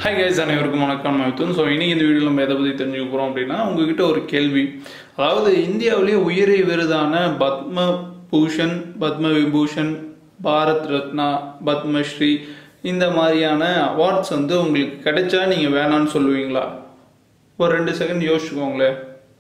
Hi guys, அனைவருக்கும் வணக்கம். நான் மிதுன். இன்னைக்கு இந்த வீடியோல நம்ம எதை பத்தி தெரிஞ்சுக்க போறோம் அப்படின்னா உங்ககிட்ட ஒரு கேள்வி. அதாவது இந்தியாவிலேயே உயரிய விருதான பத்ம பூஷன், பத்ம விபூஷன், பாரத் ரத்னா, பத்மஸ்ரீ இந்த மாதிரியான அவார்ட்ஸ் வந்து உங்களுக்கு கிடைச்சா நீங்க வேணான்னு சொல்லுவீங்களா? ஒரு 2 செகண்ட் யோசிச்சுக்கோங்களேன்.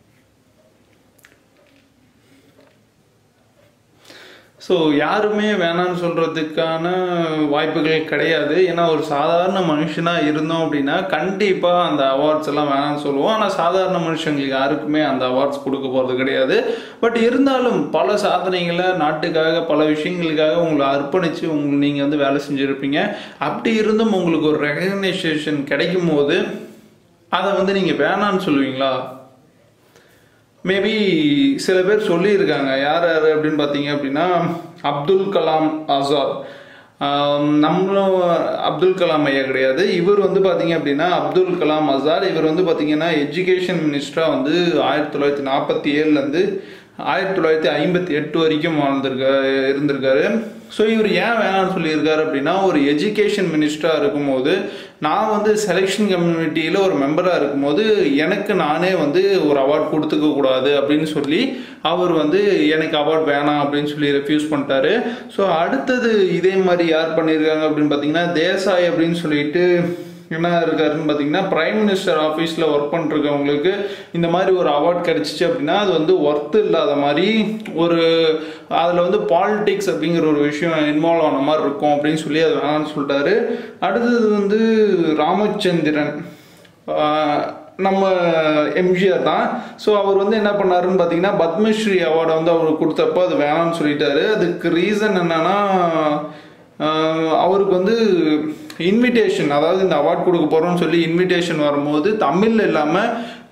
ஸோ யாருமே வேணான்னு சொல்கிறதுக்கான வாய்ப்புகள் கிடையாது. ஏன்னா ஒரு சாதாரண மனுஷனாக இருந்தோம் அப்படின்னா கண்டிப்பாக அந்த அவார்ட்ஸ் எல்லாம் வேணான்னு சொல்லுவோம். ஆனால் சாதாரண மனுஷங்களுக்கு யாருக்குமே அந்த அவார்ட்ஸ் கொடுக்க போகிறது கிடையாது. பட் இருந்தாலும் பல சாதனைகளை நாட்டுக்காக பல விஷயங்களுக்காக உங்களை அர்ப்பணித்து நீங்கள் வந்து வேலை செஞ்சுருப்பீங்க. அப்படி இருந்தும் உங்களுக்கு ஒரு ரெகக்னைசேஷன் கிடைக்கும் போது அதை வந்து நீங்கள் வேணான்னு சொல்லுவீங்களா? மேபி சில பேர் சொல்லியிருக்காங்க. யார் யார் அப்படின்னு பார்த்தீங்க அப்படின்னா அப்துல் கலாம் ஆசாத். நம்மளும் அப்துல் கலாம் ஐயா கிடையாது. இவர் வந்து பார்த்தீங்க அப்படின்னா அப்துல் கலாம் ஆசாத். இவர் வந்து பார்த்தீங்கன்னா எஜுகேஷன் மினிஸ்டராக வந்து 1947 1958 வரைக்கும் இருந்திருக்காரு. ஸோ இவர் ஏன் வேணாம்னு சொல்லியிருக்காரு அப்படின்னா, ஒரு எஜுகேஷன் மினிஸ்டராக இருக்கும்போது நான் வந்து செலெக்ஷன் கம்யூனிட்டியில் ஒரு மெம்பராக இருக்கும்போது எனக்கு நானே வந்து ஒரு அவார்ட் கொடுத்துக்க கூடாது அப்படின்னு சொல்லி அவர் வந்து எனக்கு அவார்ட் வேணாம் அப்படின்னு சொல்லி ரெஃப்யூஸ் பண்ணிட்டாரு. ஸோ அடுத்தது இதே மாதிரி யார் பண்ணியிருக்காங்க அப்படின்னு பார்த்தீங்கன்னா தேசாய் அப்படின்னு சொல்லிட்டு என்ன இருக்காருன்னு பார்த்தீங்கன்னா பிரைம் மினிஸ்டர் ஆஃபீஸில் ஒர்க் பண்ணிருக்கவங்களுக்கு இந்த மாதிரி ஒரு அவார்ட் கிடைச்சிச்சு அப்படின்னா அது வந்து ஒர்த்து இல்லாத மாதிரி ஒரு அதில் வந்து பாலிடிக்ஸ் அப்படிங்கிற ஒரு விஷயம் இன்வால்வ் ஆன மாதிரி இருக்கும் அப்படின்னு சொல்லி அது வேணான்னு சொல்லிட்டாரு. அடுத்தது வந்து ராமச்சந்திரன், நம்ம எம்ஜிஆர் தான். ஸோ அவர் வந்து என்ன பண்ணாருன்னு பார்த்தீங்கன்னா பத்மஸ்ரீ அவார்டை வந்து அவருக்கு கொடுத்தப்போ அது வேணாம்னு சொல்லிட்டாரு. அதுக்கு ரீசன் என்னன்னா அவருக்கு வந்து இன்விடேஷன், அதாவது இந்த அவார்ட் கொடுக்க போகிறோம்னு சொல்லி இன்விடேஷன் வரும்போது தமிழ் இல்லாமல்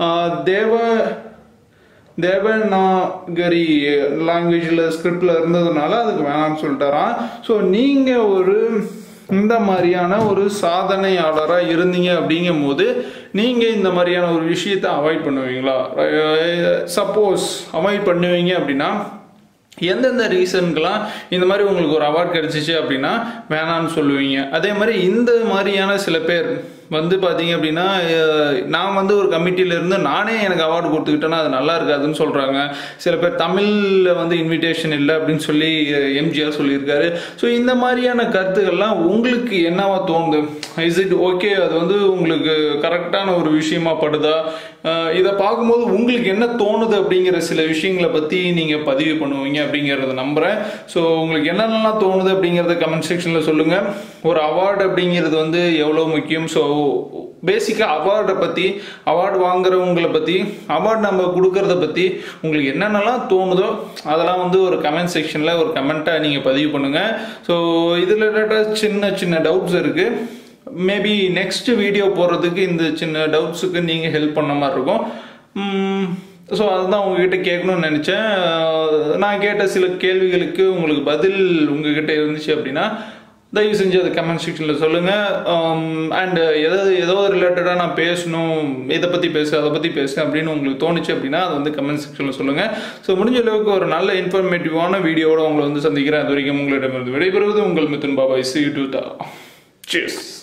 தேவநாகரி லாங்குவேஜில் ஸ்கிரிப்டில் இருந்ததுனால அதுக்கு வேணாம்னு சொல்லிட்டாராம். ஸோ நீங்கள் ஒரு இந்த மாதிரியான ஒரு சாதனையாளராக இருந்தீங்க அப்படிங்கும் போது நீங்கள் இந்த மாதிரியான ஒரு விஷயத்தை அவாய்ட் பண்ணுவீங்களா? சப்போஸ் அவாய்ட் பண்ணுவீங்க அப்படின்னா எந்தெந்த ரீசனுக்கெல்லாம் இந்த மாதிரி உங்களுக்கு ஒரு அவார்ட் கிடைச்சிச்சு அப்படின்னா வேணான்னு சொல்லுவீங்க? அதே மாதிரி இந்த மாதிரியான சில பேர் வந்து பார்த்தீங்க அப்படின்னா நான் வந்து ஒரு கமிட்டியில இருந்து நானே எனக்கு அவார்டு கொடுத்துக்கிட்டேன்னா அது நல்லா இருக்காதுன்னு சொல்கிறாங்க. சில பேர் தமிழில் வந்து இன்விடேஷன் இல்லை அப்படின்னு சொல்லி எம்ஜிஆர் சொல்லியிருக்காரு. ஸோ இந்த மாதிரியான கருத்துக்கள்லாம் உங்களுக்கு என்னவா தோணுது? Is it okay? அது வந்து உங்களுக்கு கரெக்டான ஒரு விஷயமா படுதா? இதை பார்க்கும்போது உங்களுக்கு என்ன தோணுது அப்படிங்கிற சில விஷயங்களை பற்றி நீங்கள் பதிவு பண்ணுவீங்க அப்படிங்கிறத நம்புகிறேன். ஸோ உங்களுக்கு என்னென்னலாம் தோணுது அப்படிங்கிறத கமெண்ட் செக்ஷனில் சொல்லுங்கள். ஒரு அவார்டு அப்படிங்கிறது வந்து எவ்வளோ முக்கியம்? ஸோ பேசிக்காக அவார்டை பற்றி, அவார்டு வாங்குறவங்களை பற்றி, அவார்டு நம்ம கொடுக்கறத பற்றி உங்களுக்கு என்னென்னலாம் தோணுதோ அதெல்லாம் வந்து ஒரு கமெண்ட் செக்ஷனில் ஒரு கமெண்ட்டாக நீங்கள் பதிவு பண்ணுங்கள். ஸோ இதில் சின்ன சின்ன டவுட்ஸ் இருக்குது. மேபி நெக்ஸ்ட் வீடியோ போடுறதுக்கு இந்த சின்ன டவுட்ஸுக்கு நீங்கள் ஹெல்ப் பண்ண மாதிரி இருக்கும். ஸோ அதுதான் உங்ககிட்ட கேட்கணும்னு நினச்சேன். நான் கேட்ட சில கேள்விகளுக்கு உங்களுக்கு பதில் உங்ககிட்ட இருந்துச்சு அப்படின்னா தயவு செஞ்சு அதை கமெண்ட் செக்ஷனில் சொல்லுங்கள். அண்ட் ஏதோ ரிலேட்டடாக நான் பேசணும், இதை பற்றி பேசு அதை பற்றி பேசு அப்படின்னு உங்களுக்கு தோணுச்சு அப்படின்னா அது வந்து கமெண்ட் செக்ஷனில் சொல்லுங்கள். ஸோ முடிஞ்ச அளவுக்கு ஒரு நல்ல இன்ஃபர்மேட்டிவான வீடியோவோட உங்களை வந்து சந்திக்கிறேன். அது வரைக்கும் உங்களிடமிருந்து விடைபெறுவது உங்கள் Mithun பாபாய். See you to the cheers.